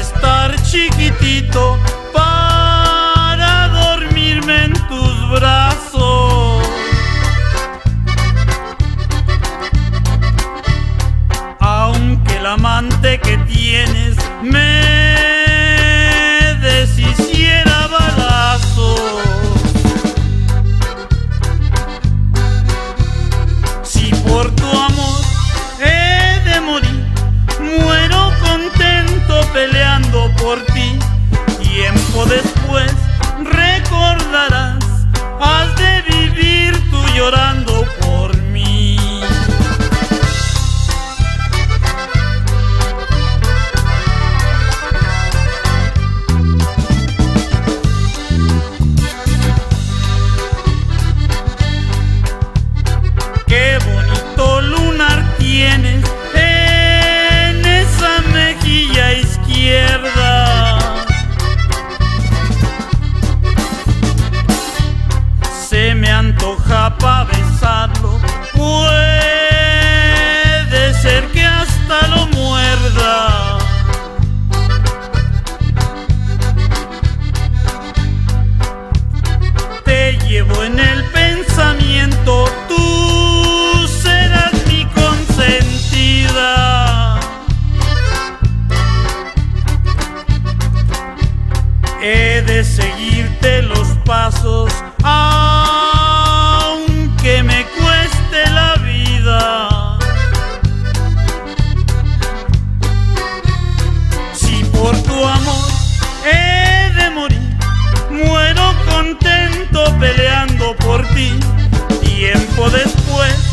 estar chiquitito para dormirme en tus brazos. Aunque el amante que tienes me deshiciera balazos. Si por tu amor he de morir, muero contento peleando por ti. Tiempo después recordarás, has de vivir tú llorando por mí. Qué bonito lunar tienes en esa mejilla izquierda. Se me antoja pa' besarlo, puede ser que hasta lo muerda. Te llevo en el pensamiento, tú serás mi consentida. He de seguirte los pasos, aunque me cueste la vida. Si por tu amor he de morir, muero contento peleando por ti. Tiempo después